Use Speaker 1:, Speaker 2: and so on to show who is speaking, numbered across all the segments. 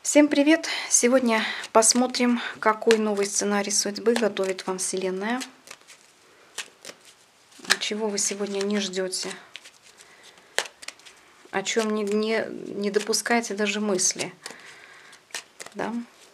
Speaker 1: Всем привет! Сегодня посмотрим, какой новый сценарий судьбы готовит вам Вселенная. Чего вы сегодня не ждете, о чем не допускаете даже мысли. Да?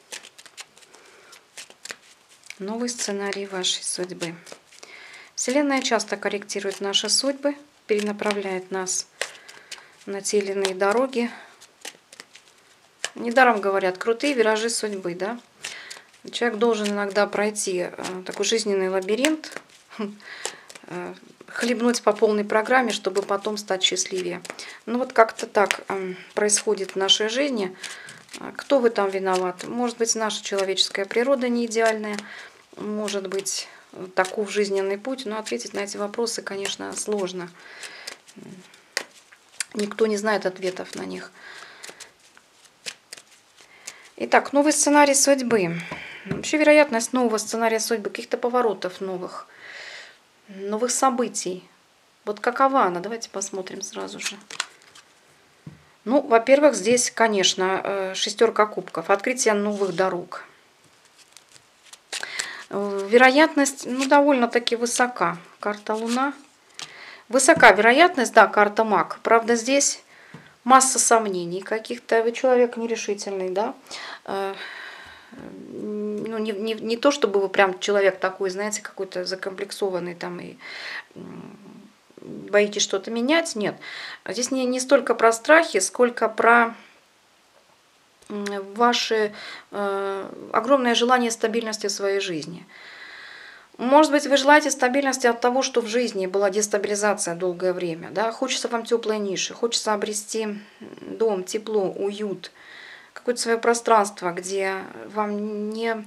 Speaker 1: Новый сценарий вашей судьбы. Вселенная часто корректирует наши судьбы, перенаправляет нас на те или иные дороги. Недаром говорят, крутые виражи судьбы, да? Человек должен иногда пройти такой жизненный лабиринт, хлебнуть по полной программе, чтобы потом стать счастливее. Ну вот как-то так происходит в нашей жизни. Кто в этом виноват? Может быть, наша человеческая природа не идеальная, может быть, таков жизненный путь, но ответить на эти вопросы, конечно, сложно. Никто не знает ответов на них. Итак, новый сценарий судьбы. Вообще вероятность нового сценария судьбы, каких-то поворотов новых событий. Вот какова она? Давайте посмотрим сразу же. Ну, во-первых, здесь, конечно, шестерка кубков, открытие новых дорог. Вероятность, довольно-таки высока. Карта Луна. Высока вероятность, да, карта Маг. Правда, здесь масса сомнений каких-то. Вы человек нерешительный, да. Не то, чтобы вы прям человек такой, знаете, какой-то закомплексованный там и боитесь что-то менять. Нет. Здесь не столько про страхи, сколько про ваше огромное желание стабильности в своей жизни. Может быть, вы желаете стабильности от того, что в жизни была дестабилизация долгое время. Да? Хочется вам теплой ниши, хочется обрести дом, тепло, уют, какое-то свое пространство, где вам не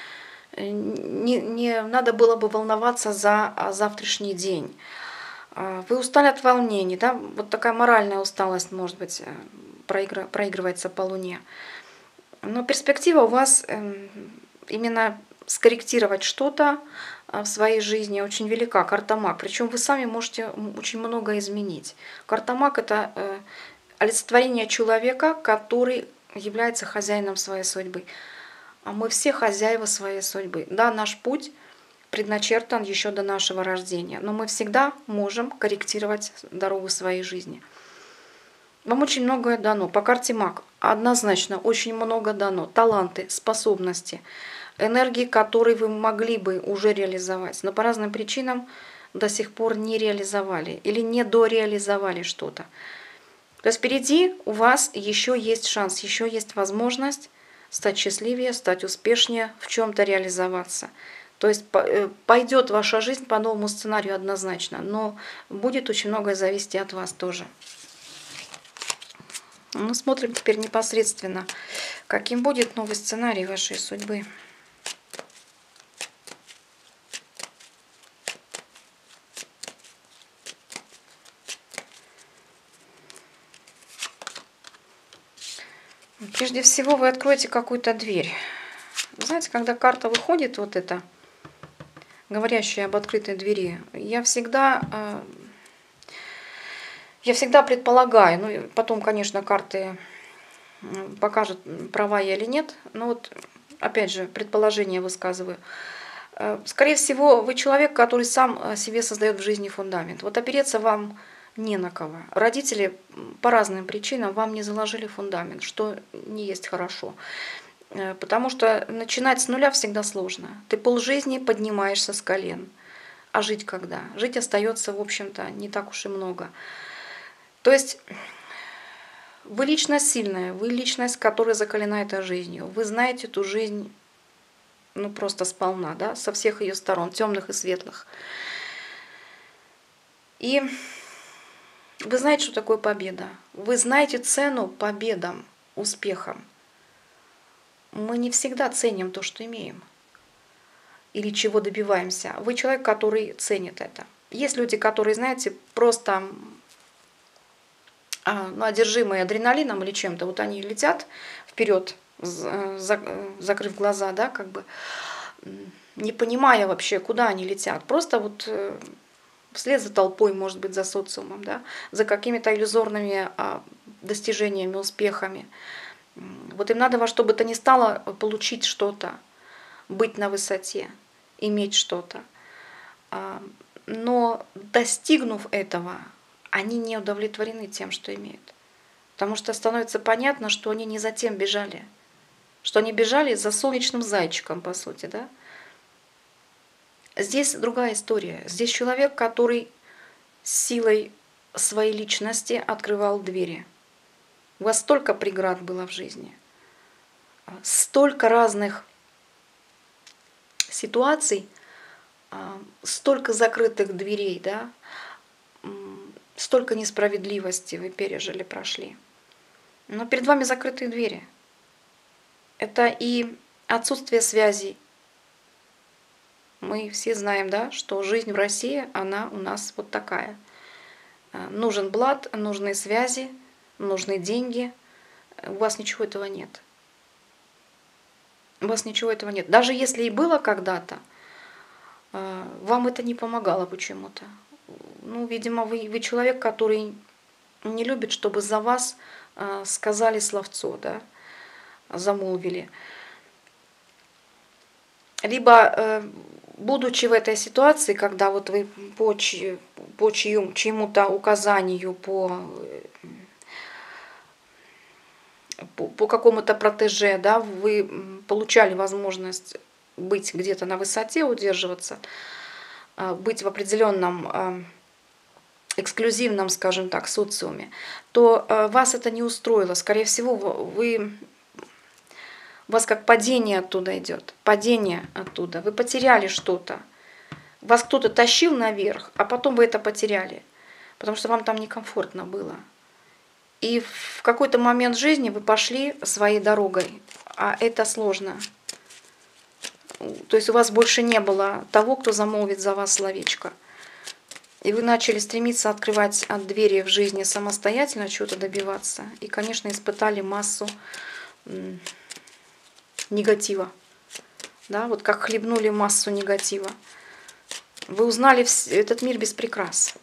Speaker 1: надо было бы волноваться за завтрашний день. Вы устали от волнений, да? Вот такая моральная усталость, может быть, проигрывается по Луне. Но перспектива у вас именно скорректировать что-то в своей жизни очень велика. Карта Маг. Причем вы сами можете очень много изменить. Карта Маг – это олицетворение человека, который является хозяином своей судьбы. А мы все хозяева своей судьбы. Да, наш путь предначертан еще до нашего рождения, но мы всегда можем корректировать дорогу своей жизни. Вам очень многое дано. По карте Маг однозначно очень много дано. Таланты, способности, энергии, которые вы могли бы уже реализовать, но по разным причинам до сих пор не реализовали или не дореализовали что-то. То есть впереди у вас еще есть шанс, еще есть возможность стать счастливее, стать успешнее, в чем-то реализоваться. То есть пойдет ваша жизнь по новому сценарию однозначно, но будет очень многое зависеть от вас тоже. Ну, смотрим теперь непосредственно, каким будет новый сценарий вашей судьбы. Прежде всего вы откроете какую-то дверь. Вы знаете, когда карта выходит, вот эта, говорящая об открытой двери, я всегда предполагаю, ну потом, конечно, карты покажут, права я или нет, но вот опять же предположение высказываю. Скорее всего, вы человек, который сам себе создает в жизни фундамент. Вот опереться вам не на кого. Родители по разным причинам вам не заложили фундамент, что не есть хорошо. Потому что начинать с нуля всегда сложно. Ты полжизни поднимаешься с колен. А жить когда? Жить остается, в общем-то, не так уж и много. То есть вы личность сильная, вы личность, которая закалена этой жизнью. Вы знаете эту жизнь просто сполна, да, со всех ее сторон, темных и светлых. И вы знаете, что такое победа. Вы знаете цену победам, успехам. Мы не всегда ценим то, что имеем. Или чего добиваемся. Вы человек, который ценит это. Есть люди, которые, знаете, просто одержимые адреналином или чем-то. Вот они летят вперед, закрыв глаза, да, как бы не понимая вообще, куда они летят. Просто вот вслед за толпой, может быть, за социумом, да, за какими-то иллюзорными достижениями, успехами. Вот им надо во что бы то ни стало получить что-то, быть на высоте, иметь что-то. Но достигнув этого, они не удовлетворены тем, что имеют. Потому что становится понятно, что они не за тем бежали. Что они бежали за солнечным зайчиком, по сути, да? Здесь другая история. Здесь человек, который силой своей личности открывал двери. У вас столько преград было в жизни, столько разных ситуаций, столько закрытых дверей, да? Столько несправедливости вы пережили, прошли. Но перед вами закрытые двери. Это и отсутствие связей. Мы все знаем, да, что жизнь в России, она у нас вот такая. Нужен блат, нужны связи, нужны деньги. У вас ничего этого нет. У вас ничего этого нет. Даже если и было когда-то, вам это не помогало почему-то. Ну, видимо, вы человек, который не любит, чтобы за вас сказали словцо, да, замолвили. Либо, будучи в этой ситуации, когда вот вы по чьему-то указанию, по какому-то протеже, да, вы получали возможность быть где-то на высоте, удерживаться, быть в определенном эксклюзивном, скажем так, социуме, то вас это не устроило. Скорее всего, у вас как падение оттуда идет, падение оттуда. Вы потеряли что-то. Вас кто-то тащил наверх, а потом вы это потеряли, потому что вам там некомфортно было. И в какой-то момент жизни вы пошли своей дорогой, а это сложно. То есть у вас больше не было того, кто замолвит за вас словечко. И вы начали стремиться открывать двери в жизни самостоятельно, чего-то добиваться. И, конечно, испытали массу негатива. Да, вот как хлебнули массу негатива. Вы узнали этот мир без прикрас.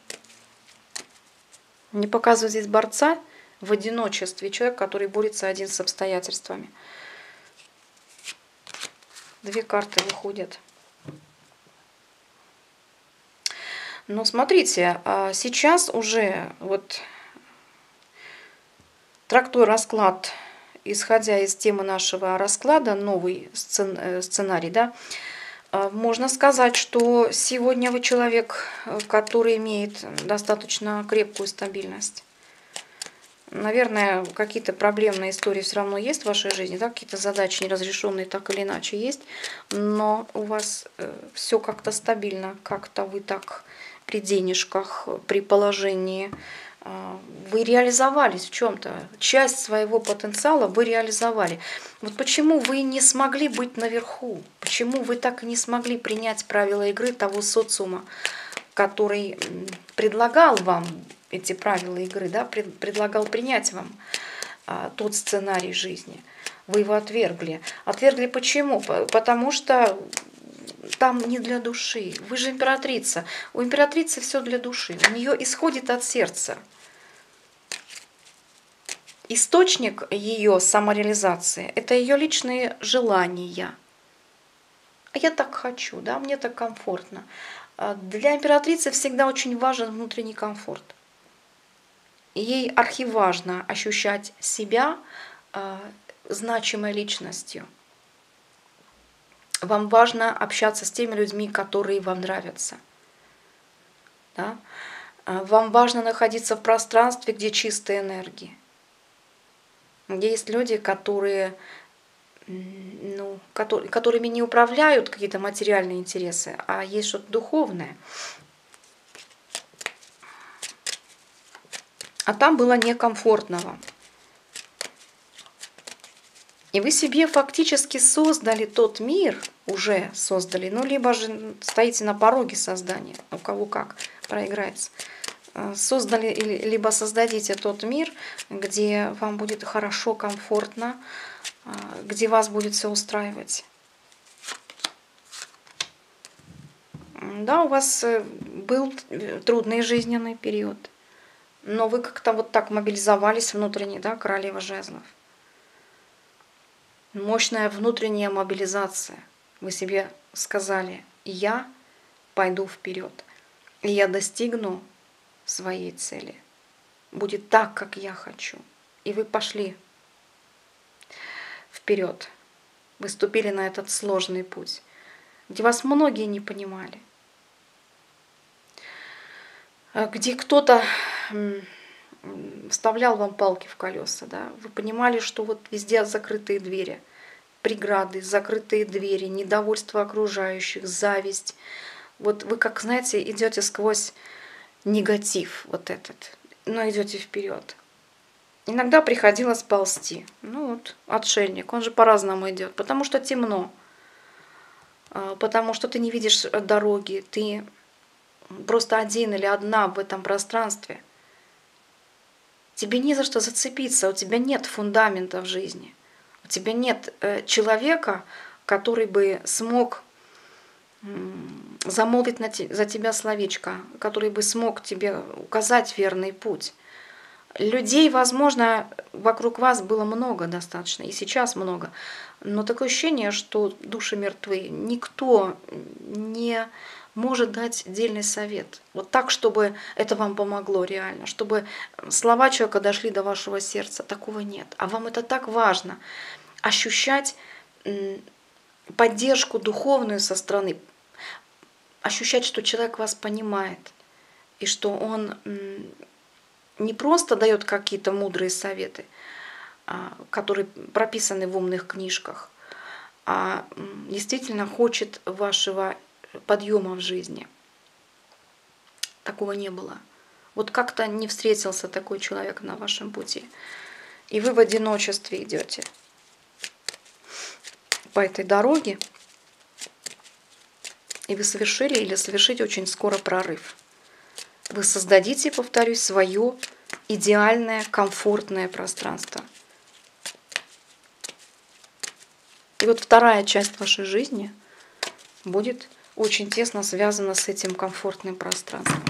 Speaker 1: Не показываю здесь борца в одиночестве, человек, который борется один с обстоятельствами. 2 карты выходят. Но смотрите, сейчас уже вот трактую расклад, исходя из темы нашего расклада, новый сценарий, да, можно сказать, что сегодня вы человек, который имеет достаточно крепкую стабильность. Наверное, какие-то проблемные истории все равно есть в вашей жизни, да, какие-то задачи неразрешенные так или иначе есть, но у вас все как-то стабильно, как-то вы так при денежках, при положении, вы реализовались в чем-то, часть своего потенциала вы реализовали. Вот почему вы не смогли быть наверху, почему вы так и не смогли принять правила игры того социума, который предлагал вам эти правила игры, да, предлагал принять вам тот сценарий жизни. Вы его отвергли. Отвергли почему? Потому что там не для души. Вы же императрица. У императрицы все для души. У нее исходит от сердца. Источник ее самореализации – это ее личные желания. А я так хочу, да, мне так комфортно. Для императрицы всегда очень важен внутренний комфорт. Ей архиважно ощущать себя значимой личностью. Вам важно общаться с теми людьми, которые вам нравятся. Да? Вам важно находиться в пространстве, где чистая энергия. Где есть люди, которыми не управляют какие-то материальные интересы, а есть что-то духовное. А там было некомфортно вам. И вы себе фактически создали тот мир, уже создали, ну либо же стоите на пороге создания, у кого как проиграется. Создали, либо создадите тот мир, где вам будет хорошо, комфортно, где вас будет все устраивать. Да, у вас был трудный жизненный период, но вы как-то вот так мобилизовались внутренне, да, королева жезлов. Мощная внутренняя мобилизация. Вы себе сказали: я пойду вперед, и я достигну своей цели. Будет так, как я хочу. И вы пошли вперед. Вы ступили на этот сложный путь, где вас многие не понимали, где кто-то вставлял вам палки в колеса, да? Вы понимали, что вот везде закрытые двери, преграды, закрытые двери, недовольство окружающих, зависть. Вот вы, как знаете, идете сквозь негатив вот этот, но идете вперед. Иногда приходилось ползти. Ну вот, отшельник, он же по-разному идет, потому что темно, потому что ты не видишь дороги, ты просто один или одна в этом пространстве. Тебе не за что зацепиться, у тебя нет фундамента в жизни. У тебя нет человека, который бы смог замолвить за тебя словечко, который бы смог тебе указать верный путь. Людей, возможно, вокруг вас было много достаточно, и сейчас много, но такое ощущение, что души мертвы. Никто не может дать дельный совет. Вот так, чтобы это вам помогло реально, чтобы слова человека дошли до вашего сердца. Такого нет. А вам это так важно. Ощущать поддержку духовную со стороны, ощущать, что человек вас понимает, и что он не просто дает какие-то мудрые советы, которые прописаны в умных книжках, а действительно хочет вашего подъема в жизни. Такого не было. Вот как-то не встретился такой человек на вашем пути. И вы в одиночестве идете по этой дороге, и вы совершили или совершите очень скоро прорыв. Вы создадите, повторюсь, свое идеальное, комфортное пространство. И вот вторая часть вашей жизни будет очень тесно связана с этим комфортным пространством.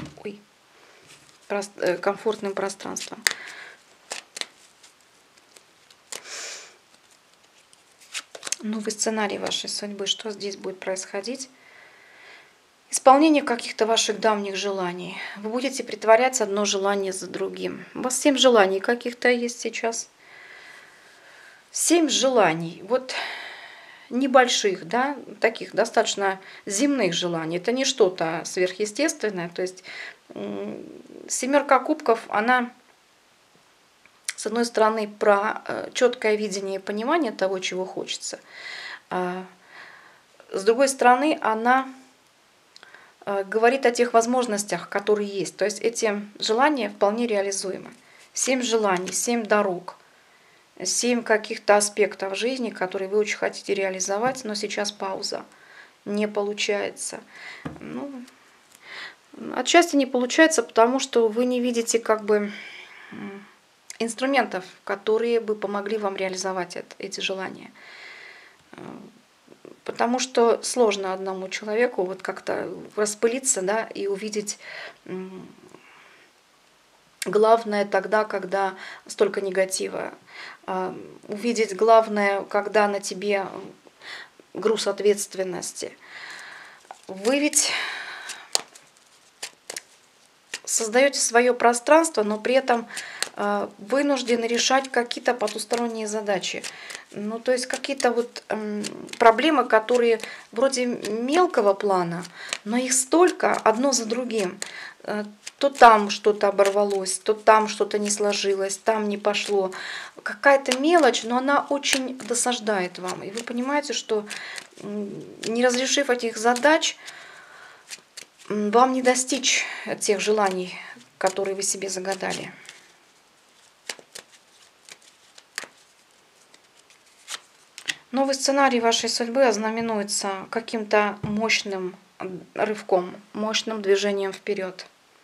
Speaker 1: Комфортным пространством. Новый сценарий вашей судьбы. Что здесь будет происходить? Исполнение каких-то ваших давних желаний. Вы будете притворять одно желание за другим. У вас 7 желаний каких-то есть сейчас. 7 желаний. Вот небольших, да, таких достаточно земных желаний. Это не что-то сверхъестественное. То есть семерка кубков, она, с одной стороны, про четкое видение и понимание того, чего хочется. С другой стороны, она говорит о тех возможностях, которые есть. То есть эти желания вполне реализуемы. 7 желаний, 7 дорог, 7 каких-то аспектов жизни, которые вы очень хотите реализовать, но сейчас пауза. Не получается. Ну, отчасти не получается, потому что вы не видите как бы инструментов, которые бы помогли вам реализовать эти желания. Потому что сложно одному человеку вот как-то распылиться, да, и увидеть главное тогда, когда столько негатива. Увидеть главное, когда на тебе груз ответственности. Вы ведь создаете свое пространство, но при этом вынуждены решать какие-то потусторонние задачи. Ну, то есть какие-то вот проблемы, которые вроде мелкого плана, но их столько, одно за другим. То там что-то оборвалось, то там что-то не сложилось, там не пошло. Какая-то мелочь, но она очень досаждает вам. И вы понимаете, что не разрешив этих задач, вам не достичь тех желаний, которые вы себе загадали. Новый сценарий вашей судьбы ознаменуется каким-то мощным рывком, мощным движением вперед.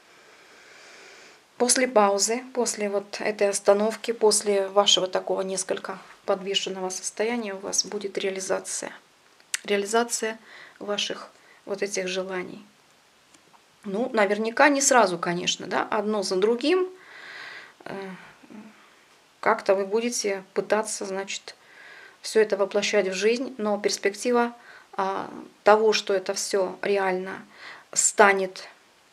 Speaker 1: После паузы, после вот этой остановки, после вашего такого несколько подвешенного состояния у вас будет реализация. Реализация ваших вот этих желаний. Ну, наверняка не сразу, конечно, да, одно за другим. Как-то вы будете пытаться, значит, все это воплощать в жизнь, но перспектива того, что это все реально станет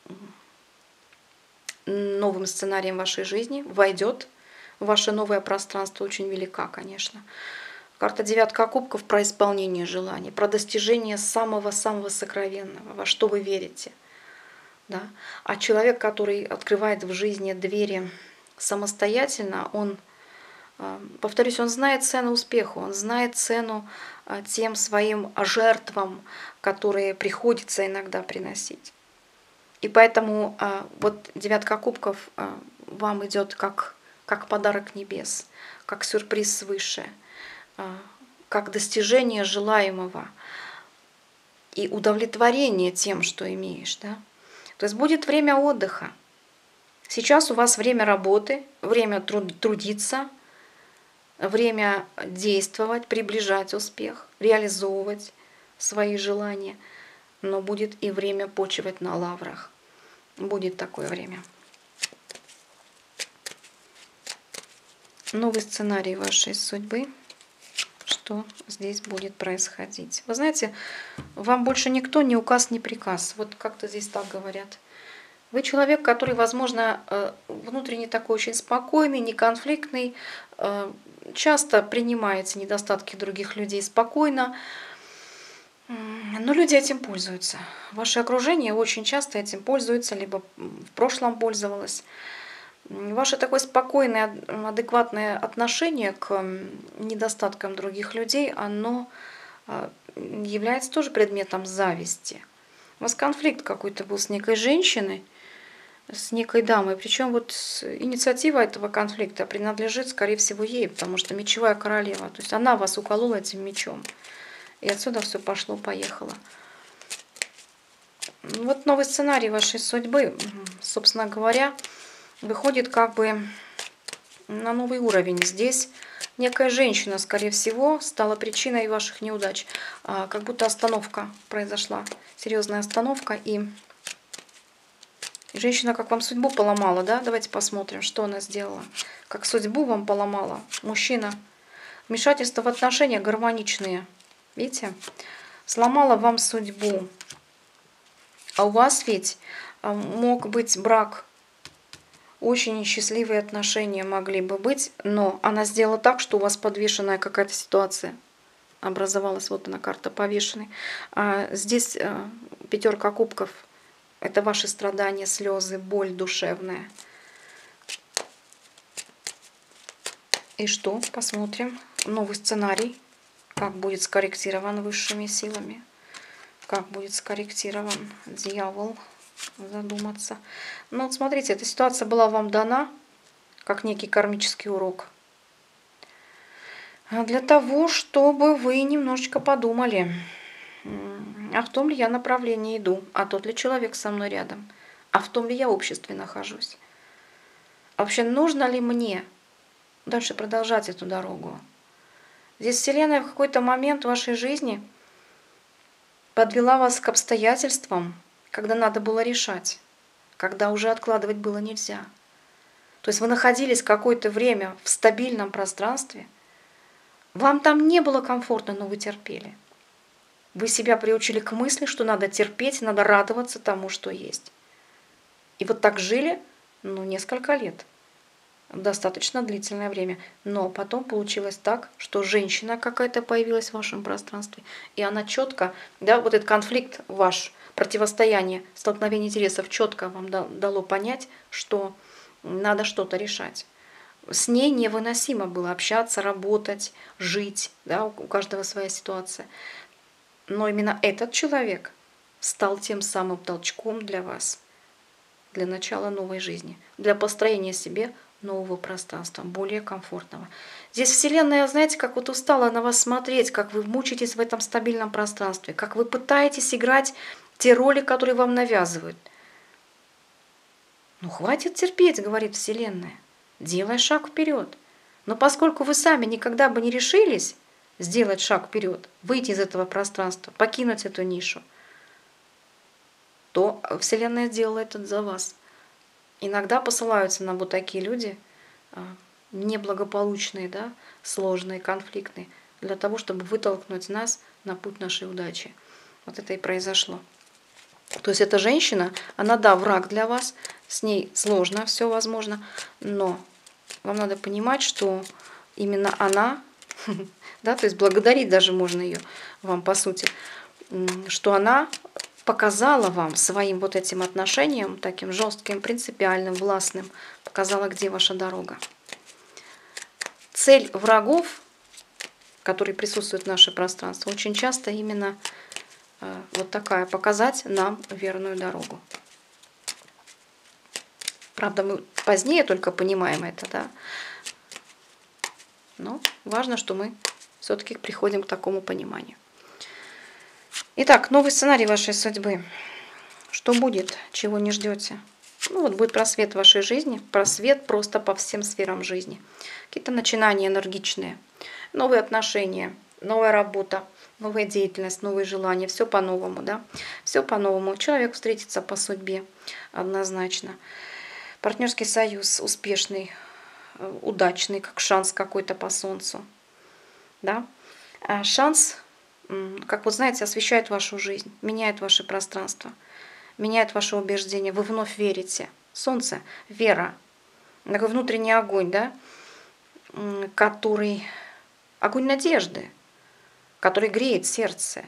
Speaker 1: новым сценарием вашей жизни, войдет в ваше новое пространство, очень велика, конечно. Карта девятка кубков про исполнение желаний, про достижение самого-самого сокровенного, во что вы верите. Да? А человек, который открывает в жизни двери самостоятельно, он, повторюсь, он знает цену успеху, он знает цену тем своим жертвам, которые приходится иногда приносить. И поэтому вот девятка кубков вам идет как подарок небес, как сюрприз свыше, как достижение желаемого и удовлетворение тем, что имеешь. Да? То есть будет время отдыха. Сейчас у вас время работы, время трудиться, время действовать, приближать успех, реализовывать свои желания. Но будет и время почивать на лаврах. Будет такое время. Новый сценарий вашей судьбы. Что здесь будет происходить? Вы знаете, вам больше никто не указ, не приказ. Вот как-то здесь так говорят. Вы человек, который, возможно, внутренне такой очень спокойный, неконфликтный, часто принимаете недостатки других людей спокойно, но люди этим пользуются. Ваше окружение очень часто этим пользуется, либо в прошлом пользовалось. Ваше такое спокойное, адекватное отношение к недостаткам других людей, оно является тоже предметом зависти. У вас конфликт какой-то был с некой женщиной, с некой дамой, причем вот инициатива этого конфликта принадлежит, скорее всего, ей, потому что мечевая королева, то есть она вас уколола этим мечом. И отсюда все пошло-поехало. Вот новый сценарий вашей судьбы, собственно говоря, выходит как бы на новый уровень. Здесь некая женщина, скорее всего, стала причиной ваших неудач. Как будто остановка произошла, серьезная остановка. И женщина как вам судьбу поломала, да? Давайте посмотрим, что она сделала. Как судьбу вам поломала мужчина. Вмешательство в отношения гармоничные. Видите? Сломала вам судьбу. А у вас ведь мог быть брак. Очень счастливые отношения могли бы быть, но она сделала так, что у вас подвешенная какая-то ситуация образовалась. Вот она, карта повешенной. Здесь пятерка кубков. Это ваши страдания, слезы, боль душевная. И что? Посмотрим. Новый сценарий. Как будет скорректирован высшими силами. Как будет скорректирован дьявол. Задуматься. Ну вот смотрите, эта ситуация была вам дана как некий кармический урок. Для того, чтобы вы немножечко подумали, а в том ли я направлении иду, а тот ли человек со мной рядом, а в том ли я обществе нахожусь. Вообще, нужно ли мне дальше продолжать эту дорогу? Здесь Вселенная в какой-то момент в вашей жизни подвела вас к обстоятельствам, когда надо было решать, когда уже откладывать было нельзя. То есть вы находились какое-то время в стабильном пространстве, вам там не было комфортно, но вы терпели. Вы себя приучили к мысли, что надо терпеть, надо радоваться тому, что есть. И вот так жили, несколько лет. Достаточно длительное время. Но потом получилось так, что женщина какая-то появилась в вашем пространстве, и она четко, да, вот этот конфликт ваш, противостояние, столкновение интересов четко вам дало понять, что надо что-то решать. С ней невыносимо было общаться, работать, жить, да, у каждого своя ситуация. Но именно этот человек стал тем самым толчком для вас, для начала новой жизни, для построения себе нового пространства, более комфортного. Здесь Вселенная, знаете, как вот устала на вас смотреть, как вы мучаетесь в этом стабильном пространстве, как вы пытаетесь играть те роли, которые вам навязывают. Хватит терпеть, говорит Вселенная. Делай шаг вперед. Но поскольку вы сами никогда бы не решились сделать шаг вперед, выйти из этого пространства, покинуть эту нишу, то Вселенная сделала это за вас. Иногда посылаются нам вот такие люди, неблагополучные, да, сложные, конфликтные, для того, чтобы вытолкнуть нас на путь нашей удачи. Вот это и произошло. То есть эта женщина, она, да, враг для вас, с ней сложно, все возможно, но вам надо понимать, что именно она, да, то есть благодарить даже можно ее вам, по сути, что она показала вам своим вот этим отношением, таким жестким, принципиальным, властным, показала, где ваша дорога. Цель врагов, которые присутствуют в нашем пространстве, очень часто именно вот такая, показать нам верную дорогу. Правда, мы позднее только понимаем это, да. Но важно, что мы все-таки приходим к такому пониманию. Итак, новый сценарий вашей судьбы. Что будет, чего не ждете? Ну вот будет просвет в вашей жизни, просвет просто по всем сферам жизни. Какие-то начинания энергичные, новые отношения, новая работа, новая деятельность, новые желания, все по-новому, да? Все по-новому. Человек встретится по судьбе однозначно. Партнерский союз успешный, удачный, как шанс какой-то по солнцу, да? А шанс, как вы знаете, освещает вашу жизнь, меняет ваше пространство, меняет ваше убеждение. Вы вновь верите. Солнце, вера, такой внутренний огонь, да? Который огонь надежды, который греет сердце.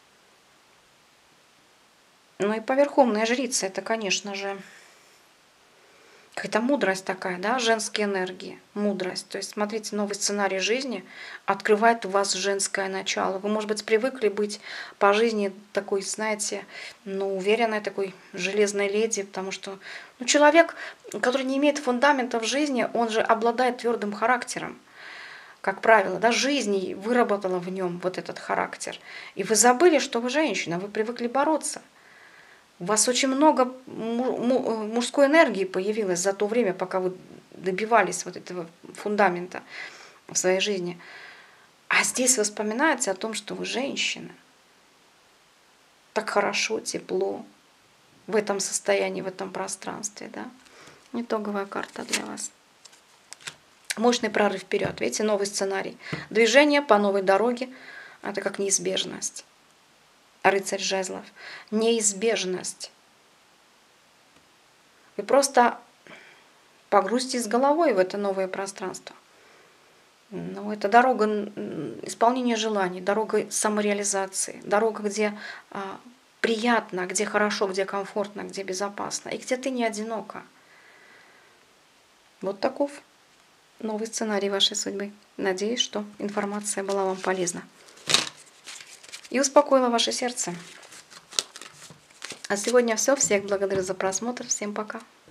Speaker 1: Ну и поверховная жрица, это, конечно же, какая-то мудрость такая, да, женские энергии, мудрость. То есть, смотрите, новый сценарий жизни открывает в вас женское начало. Вы, может быть, привыкли быть по жизни такой, знаете, ну, уверенной, такой железной леди, потому что человек, который не имеет фундамента в жизни, он же обладает твердым характером. Как правило, да, жизнь выработала в нем вот этот характер. И вы забыли, что вы женщина, вы привыкли бороться. У вас очень много мужской энергии появилось за то время, пока вы добивались вот этого фундамента в своей жизни. А здесь вы вспоминаете о том, что вы женщина. Так хорошо, тепло в этом состоянии, в этом пространстве. Да? Итоговая карта для вас. Мощный прорыв вперед. Видите, новый сценарий. Движение по новой дороге – это как неизбежность. Рыцарь жезлов. Неизбежность. Вы просто погрузитесь с головой в это новое пространство. Но это дорога исполнения желаний, дорога самореализации, дорога, где приятно, где хорошо, где комфортно, где безопасно, и где ты не одинока. Вот таков новый сценарий вашей судьбы. Надеюсь, что информация была вам полезна и успокоила ваше сердце. А сегодня все. Всех благодарю за просмотр. Всем пока.